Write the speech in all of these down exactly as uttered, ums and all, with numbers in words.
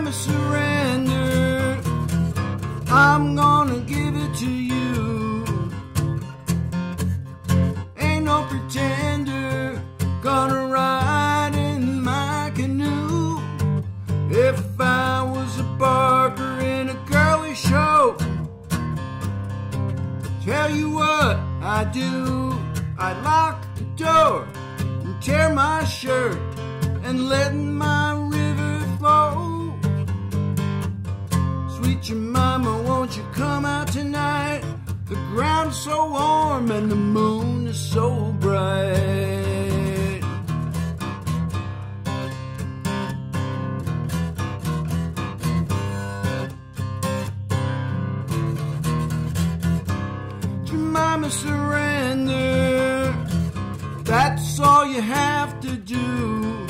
Jemima, surrender. I'm gonna give it to you. Ain't no pretender gonna ride in my canoe. If I was a barker in a girly show, tell you what I do, I lock the door and tear my shirt and let my river flow. Sweet Jemima, won't you come out tonight? The ground's so warm and the moon is so bright. Jemima, surrender. That's all you have to do.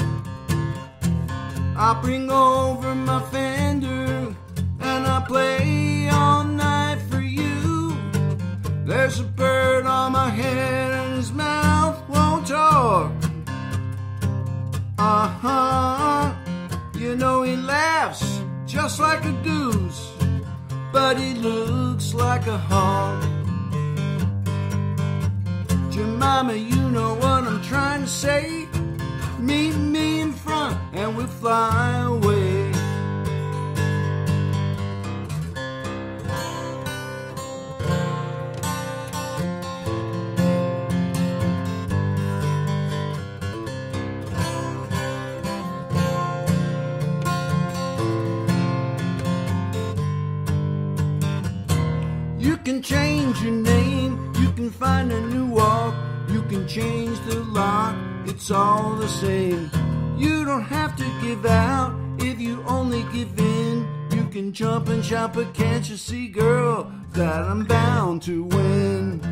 I'll bring over my Fender and I'll play all night for you. There's a bird on my head and his mouth won't talk. Uh-huh. You know he laughs just like a goose, but he looks like a hawk. Jemima, you know what I'm trying to say. Meet me in front and we'll fly away. You can change your name, you can find a new walk, you can change the lock, it's all the same. You don't have to give out if you only give in. You can jump and shout, but can't you see, girl, that I'm bound to win?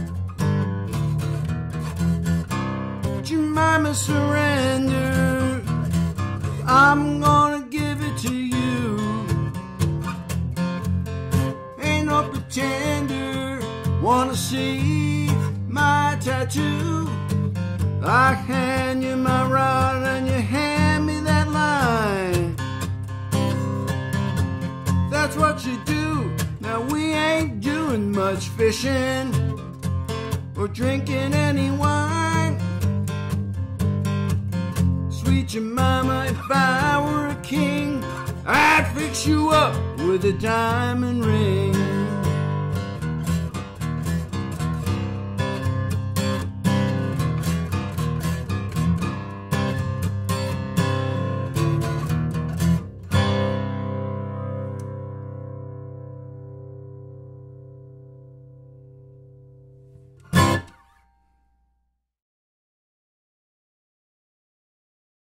Jemima, surrender. I'm gonna give it to you. Ain't no pretender. Wanna see my tattoo? I hand you my rod and you hand me that line. That's what you do. Now we ain't doing much fishing or drinking any wine. Sweet Jemima, if I were a king, I'd fix you up with a diamond ring.